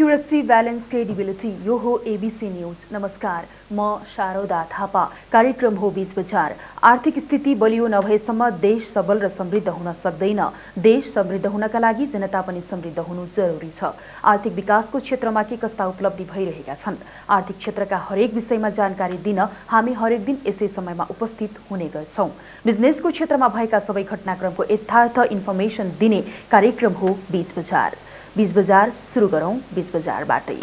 Accuracy, balance, credibility, यो हो ABC news. नमस्कार, म शारदा थापा। कार्यक्रम हो बीच बजार। आर्थिक स्थिति बलियो नभएसम्म देश सबल र समृद्ध हुन सक्दैन। देश समृद्ध हुनका लागि जनता पनि समृद्ध हुनु जरुरी छ। आर्थिक विकासको क्षेत्रमा के कस्ता उपलब्धि भइरहेका छन्, आर्थिक क्षेत्रका हरेक विषयमा जानकारी दिन हामी हरेक दिन यसै समयमा उपस्थित हुने गर्छौं। बिजनेसको क्षेत्रमा भएका सबै घटनाक्रमको यथार्थ इन्फर्मेसन दिने कार्यक्रम हो बीच बजार। बीच बजार सुरु गरौं बीच बजारबाटै।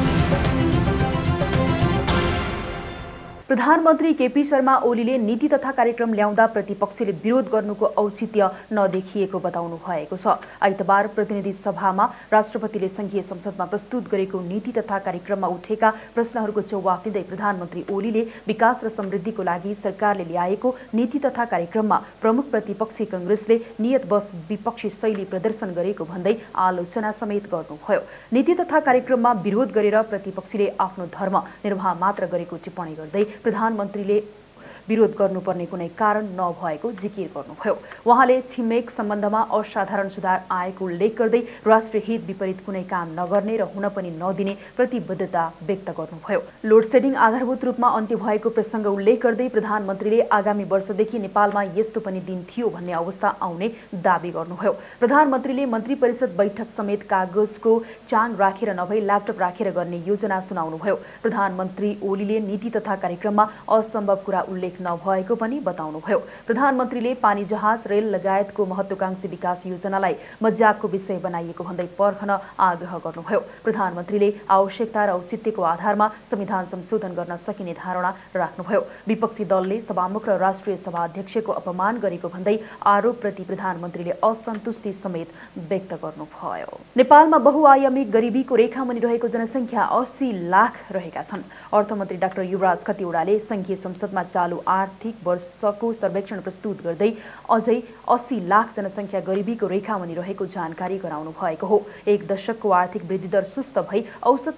प्रधानमन्त्री केपी शर्मा ओलीले नीति तथा कार्यक्रम ल्याउँदा प्रतिपक्षले विरोध गर्नुको औचित्य नदेखिएको बताउनु भएको छ। आइतबार प्रतिनिधि सभामा राष्ट्रपतिले संघीय संसदमा प्रस्तुत गरेको नीति तथा कार्यक्रममा उठेका प्रश्नहरूको जवाफ दिँदै प्रधानमन्त्री ओलीले विकास र समृद्धिको लागि सरकारले ल्याएको नीति तथा कार्यक्रममा प्रमुख प्रतिपक्षी कांग्रेसले नियतवश विपक्षी शैली प्रदर्शन गरेको भन्दै आलोचना समेत गर्नुभयो। नीति तथा कार्यक्रममा विरोध गरेर प्रतिपक्षीले आफ्नो धर्म निर्वाह मात्र गरेको टिप्पणी गर्दै प्रधानमन्त्रीले विरोध गर्नुपर्ने कुनै कारण नभएको जिकिर गर्नुभयो। उहाँले छिमेक सम्बन्धमा असाधारण सुधार आएको उल्लेख गर्दै राष्ट्रिय हित विपरीत कुनै काम नगर्ने र हुन पनि नदिने प्रतिबद्धता व्यक्त गर्नुभयो। लोड सेडिङ आधारभूत रूपमा अन्त्य भएको प्रसंग उल्लेख गर्दै प्रधानमन्त्रीले आगामी वर्षदेखि नेपालमा यस्तो पनि दिन थियो भन्ने अवस्था आउने दावी गर्नुभयो। प्रधानमन्त्रीले मन्त्री परिषद बैठक समेत कागजको चाङ राखेर नभई ल्यापटप राखेर गर्ने योजना सुनाउनुभयो। प्रधानमन्त्री ओलीले नीति तथा कार्यक्रममा असम्भव कुरा उल्लेख नभएको पनि बताउनुभयो। प्रधानमन्त्रीले पानी जहाज, रेल लगायतको महत्वाकांक्षी विकास योजनालाई मजाकको विषय बनाइएको भन्दै पर्खन आग्रह गर्नुभयो। प्रधानमन्त्रीले आवश्यकता र औचित्यको आधारमा संविधान संशोधन गर्न सकिने धारणा राख्नुभयो। विपक्षी दलले सभामुख र राष्ट्रिय सभा अध्यक्षको अपमान गरेको भन्दै आरोपप्रति प्रधानमन्त्रीले असन्तुष्टि समेत व्यक्त गर्नुभयो। नेपालमा बहुआयामी गरिबीको रेखामुनि रहेको जनसंख्या 80 लाख रहेका छन्। अर्थमन्त्री डाक्टर युवराज खतिवड़ाले संघीय संसदमा चालू आर्थिक वर्षको सर्वेक्षण प्रस्तुत गर्दै अझै 80 लाख जनसंख्या गरिबीको रेखामुनि रहेको जानकारी गराउनु भएको हो। एक दशकको आर्थिक वृद्धि दर सुस्त भई औसत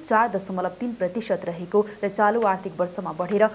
4.3% रहेको र चालू आर्थिक वर्षमा बढेर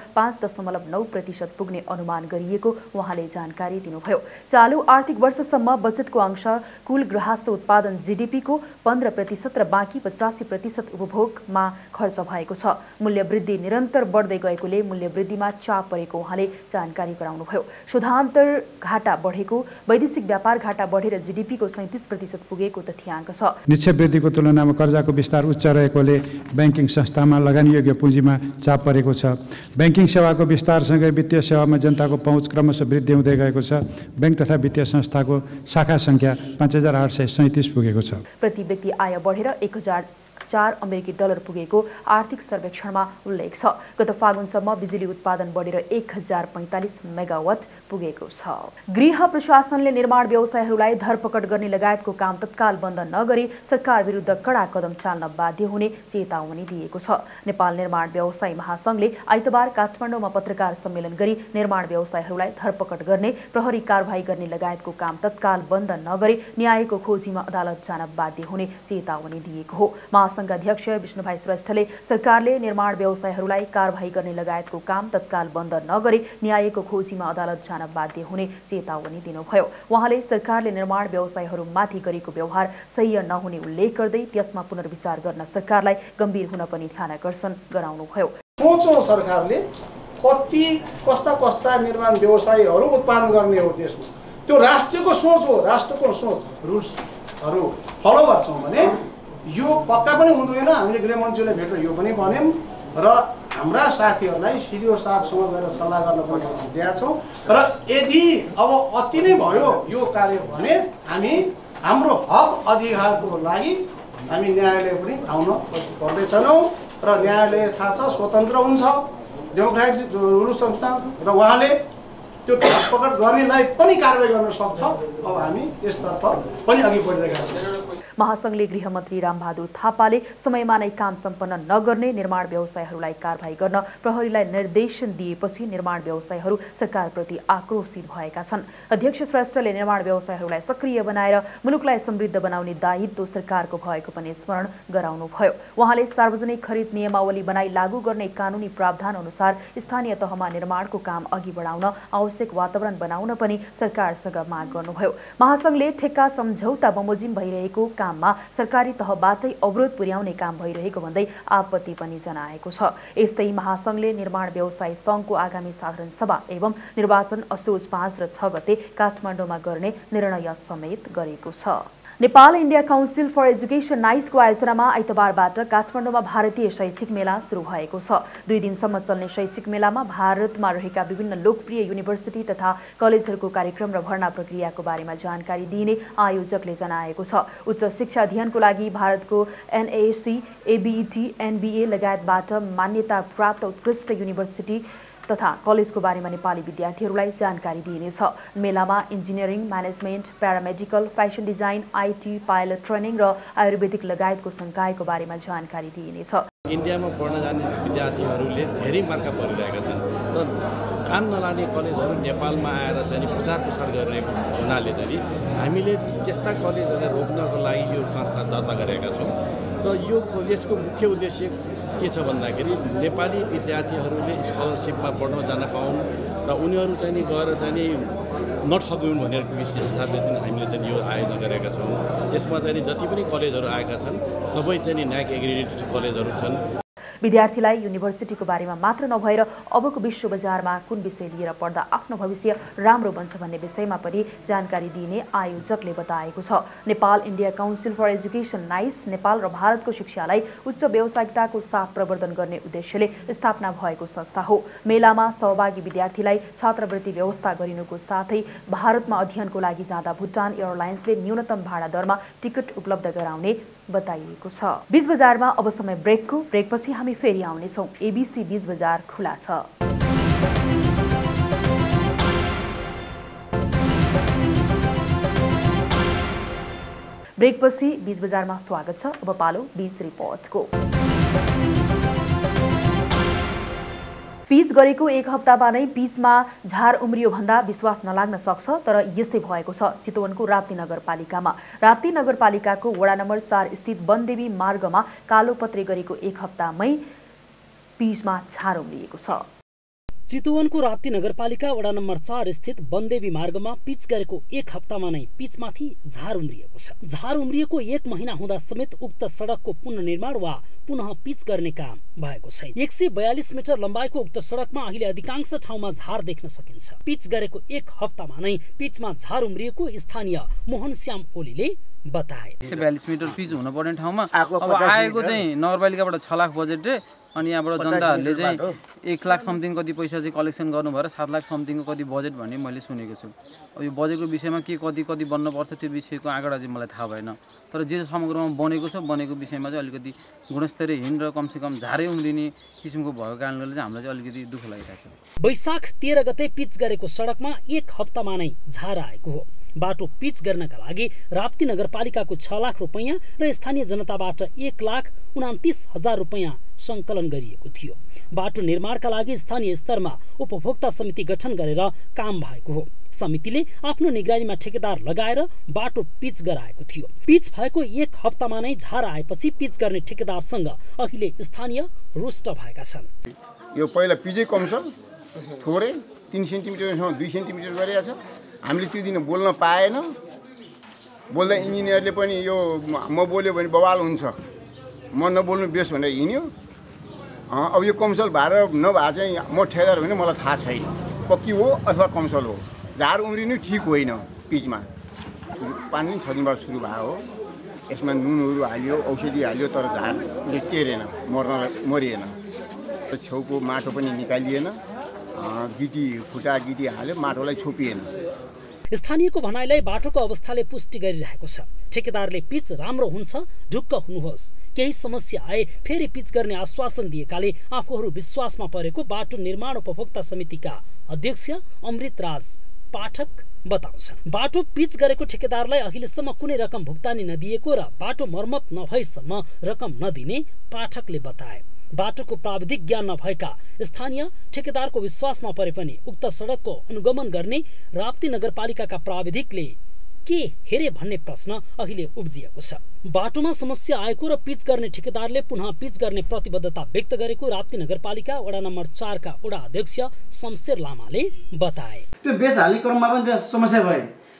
5.9% पुग्ने अनुमान गरिएको उहाँले जानकारी दिनुभयो। चालू आर्थिक वर्षसम्म बजेटको अंश कुल गृहस्थ उत्पादन जीडीपी को 15% र बाँकी 85% उपभोगमा खर्च भएको छ। मूल्य वृद्धि निरन्तर बढ्दै गएकोले मूल्य वृद्धिमा चाप परेको उहाँले जानकारी गराउनुभयो। शुद्धान्तर घाटा बढेको, वैदेशिक व्यापार घाटा बढेर जीडीपी को 37% पुगेको तथ्याङ्क छ। निक्षेप वृद्धिको तुलनामा कर्जाको विस्तार उच्च रहेकोले बैंकिङ संस्थामा लगानीयोग्य पुँजीमा चाप परेको छ। बैंकिङ सेवाको विस्तारसँगै वित्तीय सेवामा जनताको पहुँच क्रमशः वृद्धि हुँदै गएको छ। बैंक तथा वित्तीय संस्थाको शाखा संख्या 5837 पुगेको छ। प्रति व्यक्ति आय बढेर 1004 अमेरिकी डलर पुगेको आर्थिक सर्वेक्षणमा उल्लेख छ। गत फागुनसम्म बिजुली उत्पादन बढेर 1045 मेगावाट पुगेको छ। गृह प्रशासनले निर्माण व्यवसायहरूलाई धरपकड गर्ने लगायतको काम तत्काल बन्द नगरी सरकार विरुद्ध कडा कदम चाल्न बाध्य हुने चेतावनी दिएको छ। नेपाल निर्माण व्यवसायी महासंघले आइतबार काठमाडौँमा पत्रकार सम्मेलन गरी निर्माण व्यवसायहरूलाई धरपकड गर्ने, प्रहरी कारबाही गर्ने लगायतको काम तत्काल बन्द नगरी न्यायको खोजीमा अदालत जान बाध्य हुने चेतावनी दिएको हो। महासंघ अध्यक्ष विष्णुभाइ श्रेष्ठले सरकारले निर्माण व्यवसायहरूलाई कारबाही गर्ने लगायतको काम तत्काल बन्द नगरी न्यायको खोजीमा अदालत जान बाध्य हुने चेतावनी दिनुभयो। उहाँले सरकारले निर्माण व्यवसायहरूमाथि गरेको व्यवहार सही नहुने उल्लेख गर्दै त्यसमा पुनर्विचार गर्न सरकारलाई गम्भीर हुन पनि ध्यानकर्षण गराउनुभयो। सोचो सरकारले कस्ता निर्माण व्यवसायहरू उत्पादन गर्ने हो देशमा, त्यो राष्ट्रको सोच हो। राष्ट्रको सोच रुल्सहरू फलो गर्छौँ भने यो पक्का पनि हुँदैन। हामीले गृहमन्त्रीले भेटेर यो पनि भन्यौँ र हाम्रा साथीहरूलाई सिडिओ साहबसँग गएर सल्लाह गर्न पर्ने दिएका छौँ। र यदि अब अति नै भयो यो कार्य भने हामी हाम्रो हक अधिकारको लागि हामी न्यायालय पनि आउन पर्दैछौँ र न्यायालय थाहा छ स्वतन्त्र हुन्छ, डेमोक्रेटिक रुल संस्थान र उहाँले त्यो धरपकड गर्नेलाई पनि कारबाही गर्न सक्छ। अब हामी यसतर्फ पनि अघि बढिरहेका छौँ। महासंघले गृहमन्त्री रामबहादुर थापाले समयमा नै काम सम्पन्न नगर्ने, निर्माण व्यवसायहरूलाई कारबाही गर्न प्रहरीलाई निर्देशन दिएपछि निर्माण व्यवसायहरू सरकारप्रति आक्रोशित भएका छन्। अध्यक्ष श्रेष्ठले निर्माण व्यवसायहरूलाई सक्रिय बनाएर मुलुकलाई समृद्ध बनाउने दायित्व सरकारको भएको पनि स्मरण गराउनुभयो। उहाँले सार्वजनिक खरिद नियमावली बनाई लागू गर्ने कानूनी प्रावधान अनुसार स्थानीय तहमा निर्माणको काम अघि बढाउन आवश्यक वातावरण बनाउन पनि सरकारसँग माग गर्नुभयो। महासंघले ठेक्का सम्झौता बमोजिम भइरहेको काम काममा सरकारी तहबाटै अवरोध पुर्याउने काम भइरहेको भन्दै आपत्ति पनि जनाएको छ। यस्तै महासंघले निर्माण व्यवसायी संघको आगामी साधारण सभा एवं निर्वाचन असोज 5 र 6 गते काठमाडौँमा गर्ने निर्णय समेत गरेको छ। Nepal India council for education नाइसको आयोजनामा आइतबारबाट काठमाडौँमा भारतीय शैक्षिक मेला सुरु भएको छ। 2 दिनसम्म चल्ने शैक्षिक मेलामा भारतमा रहेका विभिन्न लोकप्रिय युनिभर्सिटी तथा कलेजहरूको कार्यक्रम र भर्ना प्रक्रियाको बारेमा जानकारी दिने आयोजकले जनाएको छ। उच्च शिक्षा अध्ययनको लागि भारतको NAC, ABET, NBA लगायतबाट मान्यता प्राप्त उत्कृष्ट युनिभर्सिटी तथा कलेजको बारेमा नेपाली विद्यार्थीहरूलाई जानकारी दिइनेछ। मेलामा engineering, management, paramedical, fashion design, IT, pilot training र आयुर्वेदिक लगायतको संकायको बारेमा जानकारी दिइनेछ। इन्डियामा पढ्न जाने विद्यार्थीहरूले धेरै मर्का परिरहेका छन् र काम नलाने कलेजहरू नेपालमा आएर चाहिँ प्रचार प्रसार गरिरहेको हुनाले चाहिँ हामीले त्यस्ता कलेजहरूलाई रोक्नको लागि यो संस्था दर्ता गरेका छौँ र यो कलेजको मुख्य उद्देश्य के छ भन्दाखेरि नेपाली विद्यार्थीहरूले स्कलरसिपमा पढ्न जान पाउन् र उनीहरू चाहिँ नि गएर चाहिँ नि नठगुन् भनेर विशेष हिसाबले चाहिँ हामीले चाहिँ यो आयोजना गरेका छौँ। यसमा चाहिँ जति पनि कलेजहरू आएका छन् सबै चाहिँ नि NAC एग्रिडेटेड कलेजहरू छन्। विद्यार्थीलाई युनिभर्सिटीको बारेमा मात्र नभएर अबको विश्व बजारमा कुन विषय लिएर पढ्दा आफ्नो भविष्य राम्रो बन्छ भन्ने विषयमा पनि जानकारी दिने आयोजकले बताएको छ। Nepal India council for education NICE Nepal र भारतको शिक्षालाई उच्च व्यावसायिकताको साथ प्रवर्धन गर्ने उद्देश्यले स्थापना भएको संस्था हो। मेलामा सहभागी विद्यार्थीलाई छात्रवृत्ति व्यवस्था गरिनुको साथै भारतमा अध्ययनको लागि जाँदा भुटान एयरलाइन्सले न्यूनतम भाडा दरमा टिकट उपलब्ध गराउने बताइएको छ। बीच बजारमा अब समय ब्रेकको। ब्रेकपछि हामी फेरि आउनेछौँ। ABC बीच बजार खुला छ। ब्रेकपछि बीच बजारमा स्वागत छ। अब पालो बीच रिपोर्टको। पिच गरेको 1 हप्तामा नै पिचमा झार उम्रियो भन्दा विश्वास नलाग्न सक्छ, तर यसै भएको छ चितवनको राप्ती नगरपालिकामा। राप्ती नगरपालिकाको वडा नम्बर 4 स्थित वनदेवी मार्गमा कालोपत्रे गरेको 1 हप्तामै पिचमा झार उम्रिएको छ। चितवनको राप्ती नगरपालिका वडा नम्बर 4 स्थित वनदेवी मार्गमा पिच गरेको 1 हप्तामा नै पिचमाथि झार उम्रिएको छ। झार उम्रिएको 1 महिना हुँदा समेत उक्त सडकको पुनर्निर्माण वा पुनः पिच गर्ने काम भएको छैन। 142 मिटर लम्बाइको उक्त सडकमा अहिले अधिकांश ठाउँमा झार देख्न सकिन्छ। पिच गरेको 1 हप्तामा नै पिचमा झार उम्रिएको स्थानीय मोहन श्याम ओलीले बताए। 142 मिटर पिच हुनुपर्ने ठाउँमा अब आएको चाहिँ नगरपालिकाबाट 6 लाख बजेट अनि यहाँबाट जनताहरूले चाहिँ 1 लाख समथिङ कति पैसा चाहिँ कलेक्सन गर्नु भएर 7 लाख समथिङको कति बजेट भन्ने मैले सुनेको छु। अब यो बजेटको विषयमा के कति बन्नुपर्छ त्यो विषयको आँकडा चाहिँ मलाई थाहा भएन, तर जे समग्रमा बनेको छ बनेको विषयमा चाहिँ अलिकति गुणस्तरीय र कमसेकम झारै उम्रिने किसिमको भएको कारणले चाहिँ हामीलाई चाहिँ अलिकति दुःख लागिरहेको छ। वैशाख 13 गते पिच गरेको सडकमा 1 हप्तामा नै झार आएको हो। बाटो पिच गर्नका लागि राप्ती नगरपालिकाको 6 लाख रुपैयाँ र स्थानीय जनताबाट 1,29,000 रुपैयाँ संकलन गरिएको थियो। बाटो निर्माणका लागि स्थानीय स्तरमा उपभोक्ता समिति गठन गरेर काम भएको हो। समितिले आफ्नो निगरानीमा ठेकेदार लगाएर बाटो पिच गराएको थियो। पिच भएको 1 हप्तामा नै झार आएपछि पिच गर्ने ठेकेदारसँग अहिले स्थानीय रुष्ट भएका छन्। यो पहिला पिचै कम छ, थोरै 3 सेन्टिमिटरसम्म 2 सेन्टिमिटर गरेको छ। हामीले त्यो दिन बोल्न पाएन। बोल्दा इन्जिनियरले पनि यो म बोल्यो भने बवाल हुन्छ, म नबोल्नु बेस भनेर हिँड्यो। अब यो कमसल भएर नभए चाहिँ म ठेकेदार भने मलाई थाहा छैन, पक्की हो अथवा कमसल हो। झार उम्रिनु ठिक होइन। पिचमा पानी 6 दिनबाट सुरु भयो हो। यसमा नुनहरू हाल्यो, औषधि हाल्यो, तर झारले टेरेन, मरिएन। छेउको माटो पनि निकालिएन, गिटी फुटा गिटी हाल्यो, माटोलाई छोपिएन। स्थानीयको भनाइलाई बाटोको अवस्थाले पुष्टि गरिरहेको छ। ठेकेदारले पिच राम्रो हुन्छ, ढुक्क हुनुहोस्, केही समस्या आए फेरि पिच गर्ने आश्वासन दिएकाले आफूहरू विश्वासमा परेको बाटो निर्माण उपभोक्ता समितिका अध्यक्ष अमृत राज पाठक बताउँछन्। बाटो पिच गरेको ठेकेदारलाई अहिलेसम्म कुनै रकम भुक्तानी नदिएको र बाटो मर्मत नभएसम्म रकम नदिने पाठकले बताए। बाटोको प्राविधिक ज्ञान नभएका स्थानीय ठेकेदारको विश्वासमा परे पनि उक्त सडकको अनुगमन गर्ने राप्ती नगरपालिकाका प्राविधिकले के हेरे भन्ने प्रश्न अहिले उब्जिएको छ। बाटोमा समस्या आएको र पिच गर्ने ठेकेदारले पुनः पिच गर्ने प्रतिबद्धता व्यक्त गरेको राप्ती नगरपालिका वडा नम्बर 4 का वडा अध्यक्ष शमशेर लामाले बताए। त्यो बेस हाल्ने क्रममा पनि समस्या भयो।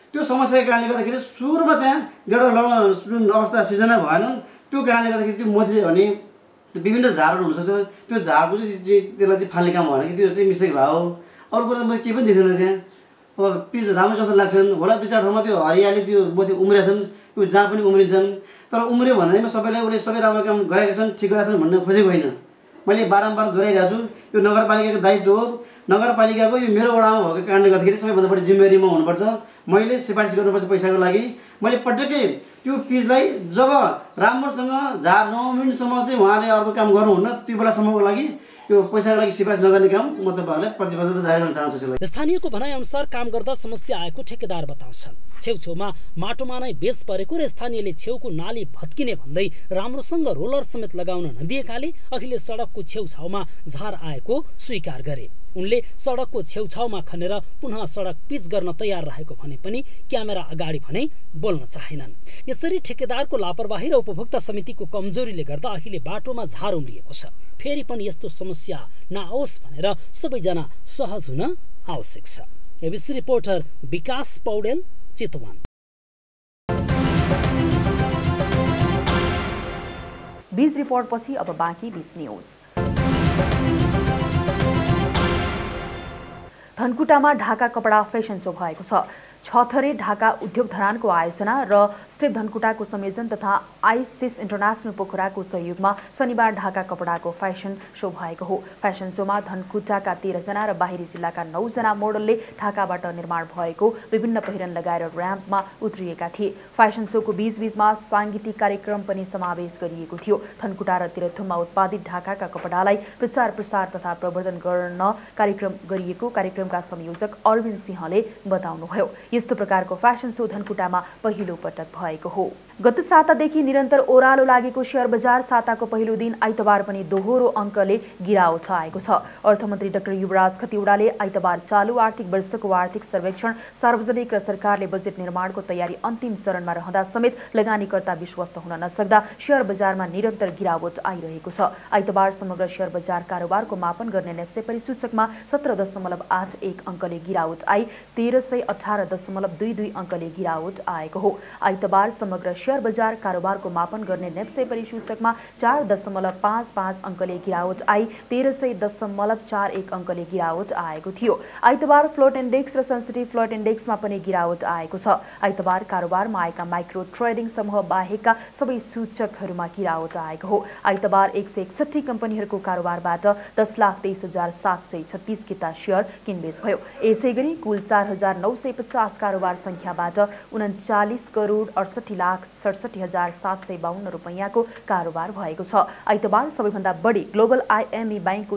त्यो समस्याको कारणले गर्दाखेरि सुरुमा त्यहाँ एउटा जुन अवस्था सिर्जना भएन त्यो कारणले गर्दाखेरि त्यो मोती चाहिँ भने विभिन्न झारहरू हुनसक्छ त्यो झारको चाहिँ त्यसलाई चाहिँ फाल्ने काम भएन कि त्यो चाहिँ मिस्टेक भयो अरू कुरा मैले केही पनि देख्दैन त्यहाँ अब पिच राम्रो जस्तो लाग्छन् होला 2-4 ठाउँमा त्यो हरियाली त्यो मोती उम्रेछन् त्यो जहाँ पनि उम्रिन्छन् तर उम्रियो भन्दैमा सबैलाई उसले सबै राम्रो काम गरेका छन् ठिक गरेका छन् भन्ने खोजेको होइन मैले बारम्बार दोहोऱ्याइरहेको छु यो नगरपालिकाको दायित्व हो नगरपालिकाको यो मेरो वडामा भएको कारणले गर्दाखेरि सबैभन्दा बढी जिम्मेवारीमा हुनुपर्छ मैले सिफारिस गर्नुपर्छ पैसाको लागि मैले पटक्कै त्यो पिचलाई जब राम्रोसँग झार 9 मिनटसम्म चाहिँ उहाँले अर्को काम गर्नुहुन्न त्यो बेलासम्मको लागि यो पैसाको लागि सिफारिस नगर्ने काम म तपाईँहरूलाई प्रतिबद्धता जारी गर्न चाहन्छु। स्थानीयको भनाइअनुसार काम गर्दा समस्या आएको ठेकेदार बताउँछन्। छेउछेउमा माटोमा नै बेस परेको र स्थानीयले छेउको नाली भत्किने भन्दै राम्रोसँग रोलर समेत लगाउन नदिएकाले अहिले सडकको छेउछाउमा झार आएको स्वीकार गरे। उनले सडकको छेउछाउमा खनेर पुनः सडक पिच गर्न तयार रहेको भने पनि क्यामेरा अगाडि भने बोल्न चाहेनन्। यसरी ठेकेदारको लापरवाही र उपभोक्ता समितिको कमजोरीले गर्दा अहिले बाटोमा झार उम्रिएको छ। फेरि पनि यस्तो समस्या नआओस् भनेर सबैजना सहज हुन आवश्यक छ। एबिसी रिपोर्टर विकास पौडेल, चितवन। बीज रिपोर्टपछि अब बाँकी बीज न्यूज। धनकुटामा ढाका कपडा फेसन शो भएको छ। 6 थरी ढाका उद्योग धरानको आयोजना र स्टेप धनकुटाको संयोजन तथा आइसिस इन्टरनेशनल पोखराको सहयोगमा शनिबार ढाका कपडाको फेसन शो भएको हो। फेसन शोमा धनकुटाका 13 जना र बाहिरी जिल्लाका 9 जना मोडलले ढाकाबाट निर्माण भएको विभिन्न पहिरन लगाएर र्याम्पमा उत्रिएका थिए। फेसन शोको बीचबीचमा सांगीतिक कार्यक्रम पनि समावेश गरिएको थियो। धनकुटा र तेह्रथुममा उत्पादित ढाकाका कपडालाई प्रचार प्रसार तथा प्रवर्धन गर्न कार्यक्रम गरिएको कार्यक्रमका संयोजक अरविन्द सिंहले बताउनुभयो। यस्तो प्रकारको फेसन शो धनकुटामा पहिलो पटक भएको हो। गत सातादेखि निरन्तर ओह्रालो लागेको शेयर बजार साताको पहिलो दिन आइतबार पनि दोहोरो अङ्कले गिरावट आएको छ। अर्थमन्त्री डाक्टर युवराज खतिवडाले आइतबार चालू आर्थिक वर्षको आर्थिक सर्वेक्षण, सार्वजनिक र सरकारले बजेट निर्माणको तयारी अन्तिम चरणमा रहँदा समेत लगानीकर्ता विश्वस्त हुन नसक्दा शेयर बजारमा निरन्तर गिरावट आइरहेको छ। आइतबार समग्र शेयर बजार कारोबारको मापन गर्ने नेस्से परिसूचकमा 17.81 अङ्कले गिरावट आई 1318.22 अङ्कले गिरावट आएको हो। आइतबार समग्र शेयर बजार कारोबारको मापन गर्ने नेप्से परिसूचकमा 4.55 अङ्कले गिरावट आई 1300.41 अङ्कले गिरावट आएको थियो। आइतबार फ्लोट इन्डेक्स र सेन्सिटिभ फ्लोट इन्डेक्समा पनि गिरावट आएको छ। आइतबार कारोबारमा आएका माइक्रो ट्रेडिङ समूह बाहेकका सबै सूचकहरूमा गिरावट आएको हो। आइतबार 161 कम्पनीहरूको कारोबारबाट 10,23,736 किता शेयर किनबेच भयो। यसैगरी कुल 4,950 कारोबार संख्याबाट 39,68,67,752 रुपैयाँको कारोबार भएको छ। आइतबार सबैभन्दा बढी ग्लोबल आइएमई बैंकको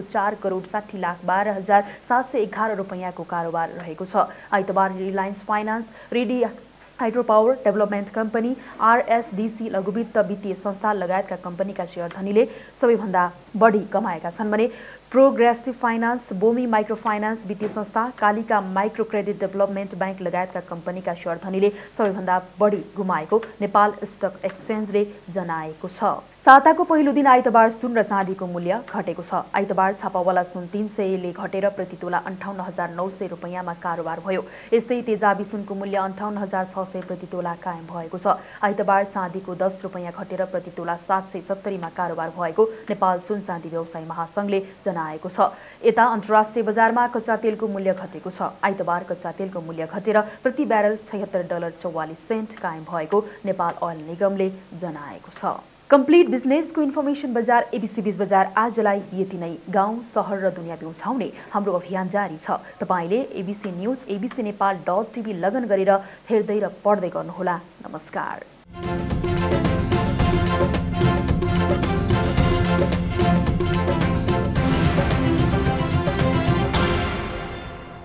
4,60,12,711 रुपैयाँको कारोबार रहेको छ। आइतबार Reliance finance, ready hydropower development company, RSDC लघुवित्त वित्तीय संस्था लगायतका कम्पनीका शेयर धनीले सबैभन्दा बढी कमाएका छन् भने progressive finance, Bomi micro finance वित्तीय संस्था, Kalika micro credit development bank लगायतका कम्पनीका शेयर धनीले सबैभन्दा बढी गुमाएको नेपाल स्टक एक्सचेन्जले जनाएको छ। साताको पहिलो दिन आइतबार सुन र चाँदीको मूल्य घटेको छ। आइतबार छापावाला सुन 300 ले घटेर प्रति तोला 58,900 रुपैयाँमा कारोबार भयो। यस्तै तेजाबी सुनको मूल्य 58,600 प्रति तोला कायम भएको छ। आइतबार चाँदीको 10 रुपैयाँ घटेर प्रति तोला 770 मा कारोबार भएको नेपाल सुन चाँदी व्यवसायी महासंघले जनाएको छ। यता अन्तर्राष्ट्रिय बजारमा कच्चा तेलको मूल्य घटेको छ। आइतबार कच्चा तेलको मूल्य घटेर प्रति ब्यारल $76.44 कायम भएको नेपाल ओइल निगमले जनाएको छ। कम्प्लिट बिजनेसको इन्फर्मेसन बजार एबिसी बीज बजार आजलाई यति नै। गाउँ, सहर र दुनियाँ बिउछाउने हाम्रो अभियान जारी छ। तपाईले एबिसी न्यूज, abcnepal.tv लगन गरेर हेर्दै र पढ्दै गर्नुहोला। नमस्कार।